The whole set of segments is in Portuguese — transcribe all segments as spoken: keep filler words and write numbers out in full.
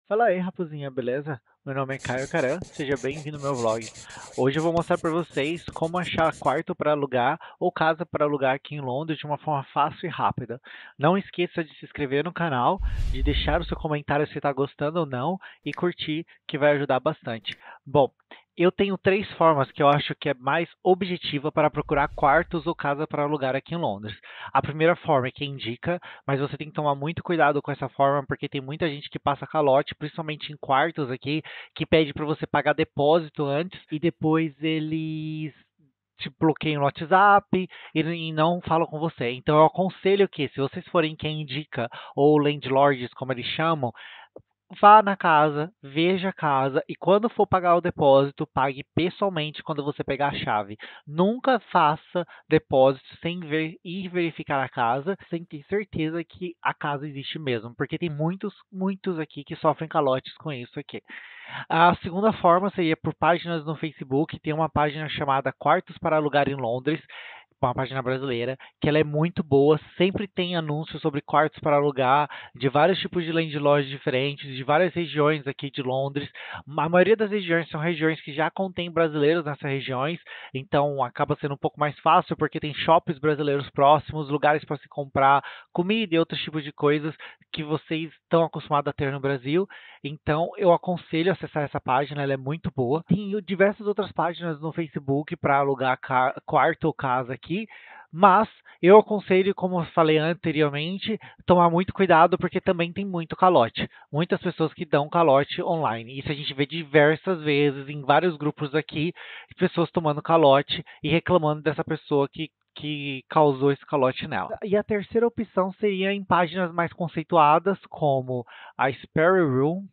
Fala aí, raposinha, beleza? Meu nome é Caio Caran, seja bem-vindo ao meu vlog. Hoje eu vou mostrar para vocês como achar quarto para alugar ou casa para alugar aqui em Londres de uma forma fácil e rápida. Não esqueça de se inscrever no canal, de deixar o seu comentário se está gostando ou não e curtir, que vai ajudar bastante. Bom, eu tenho três formas que eu acho que é mais objetiva para procurar quartos ou casa para alugar aqui em Londres. A primeira forma é quem indica, mas você tem que tomar muito cuidado com essa forma, porque tem muita gente que passa calote, principalmente em quartos aqui, que pede para você pagar depósito antes e depois eles te bloqueiam no WhatsApp e, e não falam com você. Então eu aconselho que, se vocês forem quem indica, ou landlords, como eles chamam, vá na casa, veja a casa e quando for pagar o depósito, pague pessoalmente quando você pegar a chave. Nunca faça depósito sem ver, ir verificar a casa, sem ter certeza que a casa existe mesmo, porque tem muitos, muitos aqui que sofrem calotes com isso aqui. A segunda forma seria por páginas no Facebook. Tem uma página chamada Quartos para Alugar em Londres, uma página brasileira, que ela é muito boa, sempre tem anúncios sobre quartos para alugar, de vários tipos de landlords diferentes, de várias regiões aqui de Londres. A maioria das regiões são regiões que já contêm brasileiros nessas regiões, então acaba sendo um pouco mais fácil, porque tem shoppings brasileiros próximos, lugares para se comprar comida e outros tipos de coisas que vocês estão acostumados a ter no Brasil. Então, eu aconselho a acessar essa página, ela é muito boa. Tem diversas outras páginas no Facebook para alugar ca- quarto ou casa aqui, mas eu aconselho, como eu falei anteriormente, tomar muito cuidado porque também tem muito calote. Muitas pessoas que dão calote online. Isso a gente vê diversas vezes em vários grupos aqui, pessoas tomando calote e reclamando dessa pessoa que que causou esse calote nela. E a terceira opção seria em páginas mais conceituadas, como a Spare Room,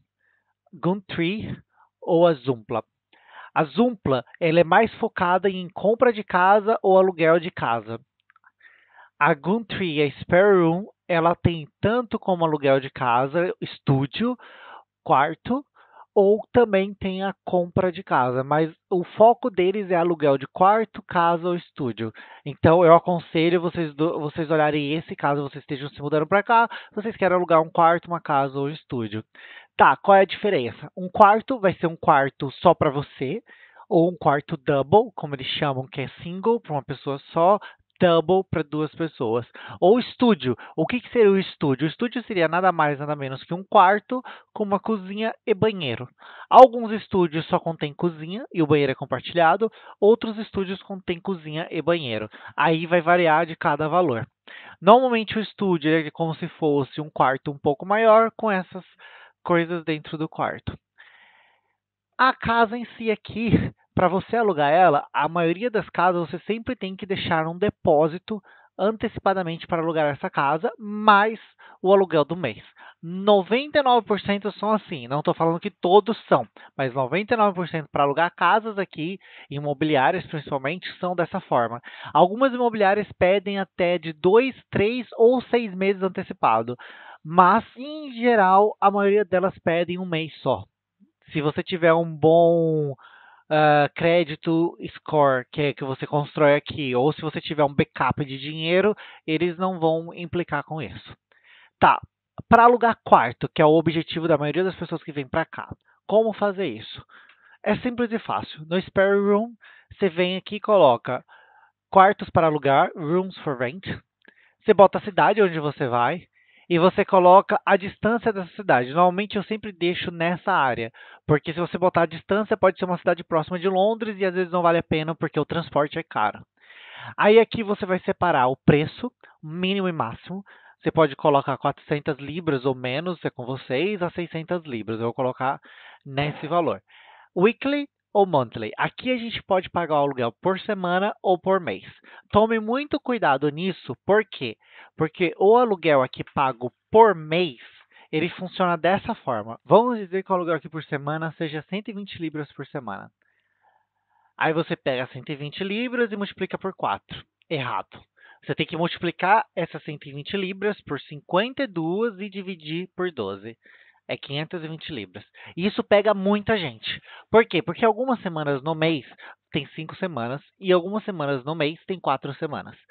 Gumtree ou a Zoopla. A Zoopla, ela é mais focada em compra de casa ou aluguel de casa. A Gumtree e a Spare Room, ela tem tanto como aluguel de casa, estúdio, quarto, ou também tem a compra de casa, mas o foco deles é aluguel de quarto, casa ou estúdio. Então eu aconselho vocês, do- vocês olharem esse caso vocês estejam se mudando para cá, vocês querem alugar um quarto, uma casa ou um estúdio. Tá, qual é a diferença? Um quarto vai ser um quarto só para você, ou um quarto double, como eles chamam, que é single para uma pessoa só, double para duas pessoas. Ou estúdio. O que, que seria o estúdio? O estúdio seria nada mais, nada menos que um quarto com uma cozinha e banheiro. Alguns estúdios só contêm cozinha e o banheiro é compartilhado, outros estúdios contêm cozinha e banheiro. Aí vai variar de cada valor. Normalmente o estúdio é como se fosse um quarto um pouco maior com essas coisas dentro do quarto. A casa em si aqui, para você alugar ela, a maioria das casas você sempre tem que deixar um depósito antecipadamente para alugar essa casa, mais o aluguel do mês. noventa e nove por cento são assim, não estou falando que todos são, mas noventa e nove por cento para alugar casas aqui, imobiliárias principalmente, são dessa forma. Algumas imobiliárias pedem até de dois, três ou seis meses antecipado, mas em geral a maioria delas pedem um mês só. Se você tiver um bom ah, crédito score que, é que você constrói aqui, ou se você tiver um backup de dinheiro, eles não vão implicar com isso. Tá, para alugar quarto, que é o objetivo da maioria das pessoas que vêm para cá, como fazer isso? É simples e fácil. No Spare Room, você vem aqui e coloca quartos para alugar, rooms for rent. Você bota a cidade onde você vai e você coloca a distância dessa cidade. Normalmente eu sempre deixo nessa área, porque se você botar a distância, pode ser uma cidade próxima de Londres e às vezes não vale a pena porque o transporte é caro. Aí aqui você vai separar o preço, mínimo e máximo. Você pode colocar quatrocentas libras ou menos, é com vocês, a seiscentas libras. Eu vou colocar nesse valor. Weekly ou monthly? Aqui a gente pode pagar o aluguel por semana ou por mês. Tome muito cuidado nisso, por quê? Porque o aluguel aqui pago por mês, ele funciona dessa forma. Vamos dizer que o aluguel aqui por semana seja cento e vinte libras por semana. Aí você pega cento e vinte libras e multiplica por quatro. Errado. Você tem que multiplicar essas cento e vinte libras por cinquenta e duas e dividir por doze. É quinhentas e vinte libras. E isso pega muita gente. Por quê? Porque algumas semanas no mês tem cinco semanas e algumas semanas no mês tem quatro semanas.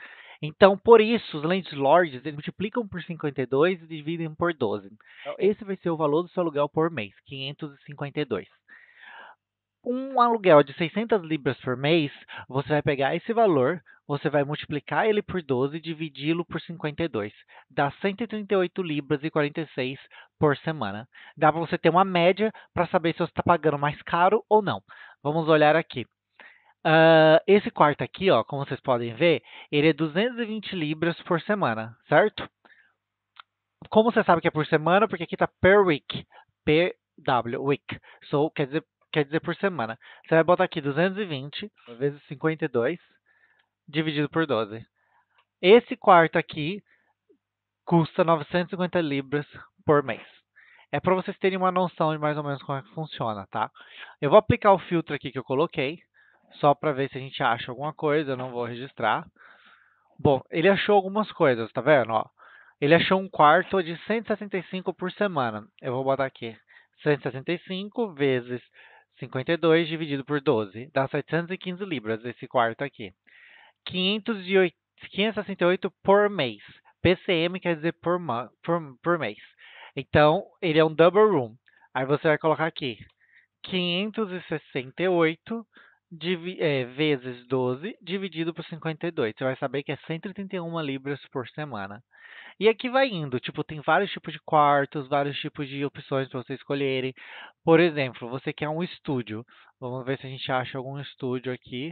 Então, por isso, os landlords, eles multiplicam por cinquenta e dois e dividem por doze. Então, esse vai ser o valor do seu aluguel por mês, quinhentos e cinquenta e dois. Um aluguel de seiscentas libras por mês, você vai pegar esse valor, você vai multiplicar ele por doze e dividi-lo por cinquenta e dois. Dá cento e trinta e oito libras e quarenta e seis por semana. Dá para você ter uma média para saber se você está pagando mais caro ou não. Vamos olhar aqui. Uh, esse quarto aqui, ó, como vocês podem ver, ele é duzentas e vinte libras por semana, certo? Como você sabe que é por semana? Porque aqui está per week. P W, week. So, quer dizer, quer dizer por semana. Você vai botar aqui duzentos e vinte vezes cinquenta e dois, dividido por doze. Esse quarto aqui custa novecentas e cinquenta libras por mês. É para vocês terem uma noção de mais ou menos como é que funciona, tá? Eu vou aplicar o filtro aqui que eu coloquei, só para ver se a gente acha alguma coisa, eu não vou registrar. Bom, ele achou algumas coisas, tá vendo? Ó, ele achou um quarto de cento e sessenta e cinco por semana. Eu vou botar aqui cento e sessenta e cinco vezes cinquenta e dois dividido por doze. Dá setecentas e quinze libras esse quarto aqui. quinhentos e sessenta e oito por mês. P C M quer dizer por, por, por mês. Então, ele é um double room. Aí você vai colocar aqui quinhentos e sessenta e oito divi é, vezes doze dividido por cinquenta e dois. Você vai saber que é cento e trinta e uma libras por semana. E aqui vai indo, tipo, tem vários tipos de quartos, vários tipos de opções para você escolherem. Por exemplo, você quer um estúdio. Vamos ver se a gente acha algum estúdio aqui.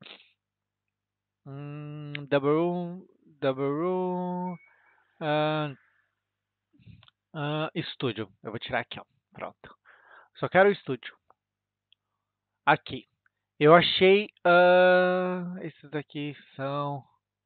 Hum, double room, double room, uh, uh, estúdio. Eu vou tirar aqui, ó. Pronto. Só quero o estúdio. Aqui. Eu achei. Uh, esses daqui são.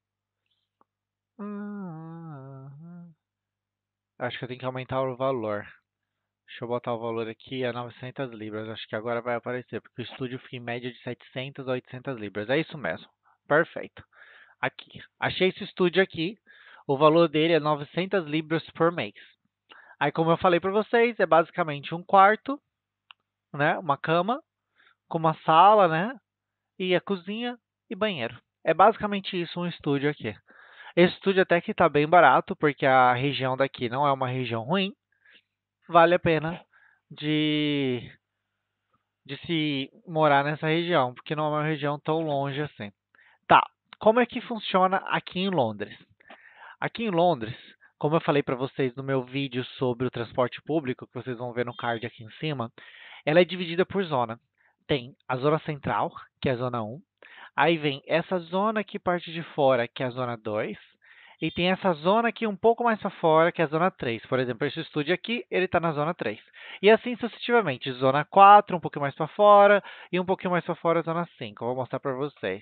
Uh, acho que eu tenho que aumentar o valor. Deixa eu botar o valor aqui a novecentas libras. Acho que agora vai aparecer, porque o estúdio fica em média de setecentas a oitocentas libras. É isso mesmo. Perfeito. Aqui. Achei esse estúdio aqui. O valor dele é novecentas libras por mês. Aí, como eu falei para vocês, é basicamente um quarto, né? Uma cama, com uma sala, né? E a cozinha e banheiro. É basicamente isso, um estúdio aqui. Esse estúdio até que está bem barato, porque a região daqui não é uma região ruim. Vale a pena de, de se morar nessa região, porque não é uma região tão longe assim. Tá, como é que funciona aqui em Londres? Aqui em Londres, como eu falei para vocês no meu vídeo sobre o transporte público, que vocês vão ver no card aqui em cima, ela é dividida por zona. Tem a zona central, que é a zona um. Aí vem essa zona aqui parte de fora, que é a zona dois. E tem essa zona aqui um pouco mais para fora, que é a zona três. Por exemplo, esse estúdio aqui, ele está na zona três. E assim sucessivamente. Zona quatro, um pouquinho mais para fora. E um pouquinho mais para fora, zona cinco. Eu vou mostrar para vocês.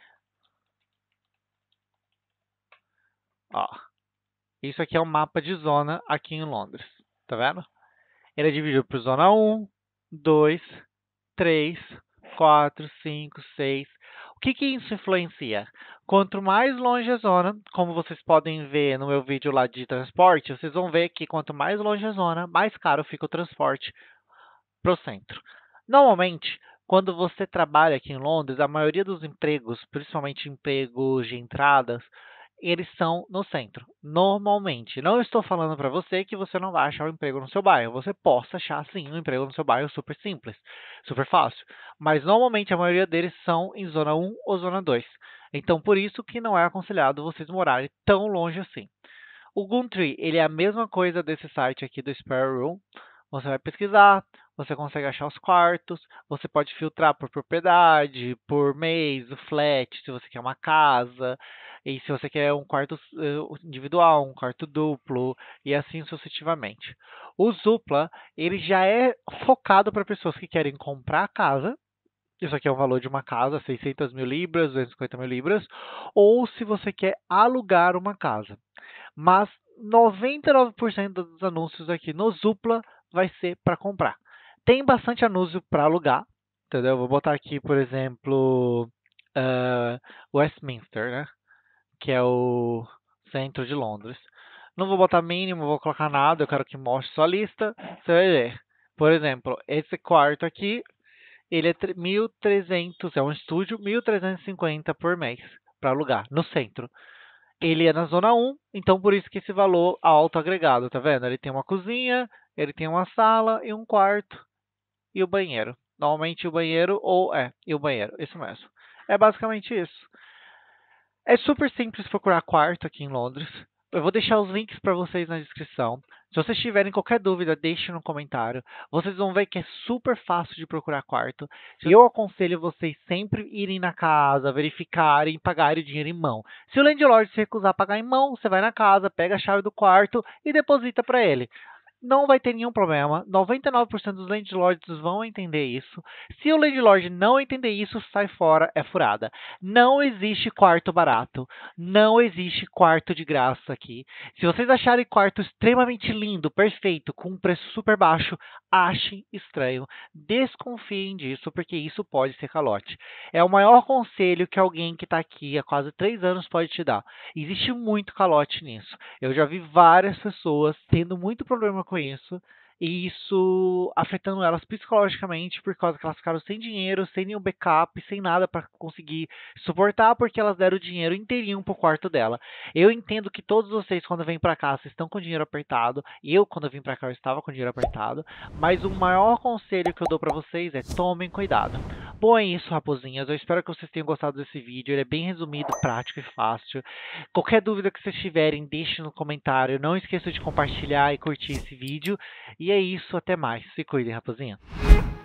Ó, isso aqui é um mapa de zona aqui em Londres. Tá vendo? Ele é dividido por zona um, dois, três, quatro, cinco, seis. O que, que isso influencia? Quanto mais longe a zona, como vocês podem ver no meu vídeo lá de transporte, vocês vão ver que quanto mais longe a zona, mais caro fica o transporte para o centro. Normalmente, quando você trabalha aqui em Londres, a maioria dos empregos, principalmente empregos de entradas, eles são no centro. Normalmente. Não estou falando para você que você não vai achar um emprego no seu bairro. Você possa achar, sim, um emprego no seu bairro super simples, super fácil. Mas, normalmente, a maioria deles são em zona um ou zona dois. Então, por isso que não é aconselhado vocês morarem tão longe assim. O Gumtree, ele é a mesma coisa desse site aqui do Spare Room. Você vai pesquisar, você consegue achar os quartos, você pode filtrar por propriedade, por mês, o flat, se você quer uma casa, e se você quer um quarto uh, individual, um quarto duplo, e assim sucessivamente. O Zoopla, ele já é focado para pessoas que querem comprar a casa. Isso aqui é o valor de uma casa, seiscentas mil libras, duzentas e cinquenta mil libras, ou se você quer alugar uma casa. Mas noventa e nove por cento dos anúncios aqui no Zoopla vai ser para comprar. Tem bastante anúncio para alugar, entendeu? Vou botar aqui, por exemplo, uh, Westminster, né? Que é o centro de Londres. Não vou botar mínimo, vou colocar nada, eu quero que mostre sua lista. Você vai ver. Por exemplo, esse quarto aqui, ele é mil e trezentos, é um estúdio, mil trezentos e cinquenta por mês para alugar, no centro. Ele é na zona um, então por isso que esse valor alto agregado, tá vendo? Ele tem uma cozinha, ele tem uma sala e um quarto e o banheiro. Normalmente o banheiro ou é, e o banheiro, isso mesmo. É basicamente isso. É super simples procurar quarto aqui em Londres. Eu vou deixar os links para vocês na descrição. Se vocês tiverem qualquer dúvida, deixe no comentário. Vocês vão ver que é super fácil de procurar quarto. E eu aconselho vocês sempre irem na casa, verificarem e pagarem o dinheiro em mão. Se o landlord se recusar a pagar em mão, você vai na casa, pega a chave do quarto e deposita para ele. Não vai ter nenhum problema. noventa e nove por cento dos landlords vão entender isso. Se o landlord não entender isso, sai fora, é furada. Não existe quarto barato. Não existe quarto de graça aqui. Se vocês acharem quarto extremamente lindo, perfeito, com um preço super baixo, achem estranho. Desconfiem disso, porque isso pode ser calote. É o maior conselho que alguém que está aqui há quase três anos pode te dar. Existe muito calote nisso. Eu já vi várias pessoas tendo muito problema com isso, e isso afetando elas psicologicamente por causa que elas ficaram sem dinheiro, sem nenhum backup, sem nada para conseguir suportar, porque elas deram o dinheiro inteirinho pro quarto dela. Eu entendo que todos vocês, quando vêm para cá, vocês estão com dinheiro apertado. Eu, quando eu vim para cá, eu estava com dinheiro apertado. Mas o maior conselho que eu dou para vocês é tomem cuidado. Bom, é isso, raposinhas. Eu espero que vocês tenham gostado desse vídeo. Ele é bem resumido, prático e fácil. Qualquer dúvida que vocês tiverem, deixe no comentário. Não esqueça de compartilhar e curtir esse vídeo. E é isso, até mais. Se cuidem, raposinha.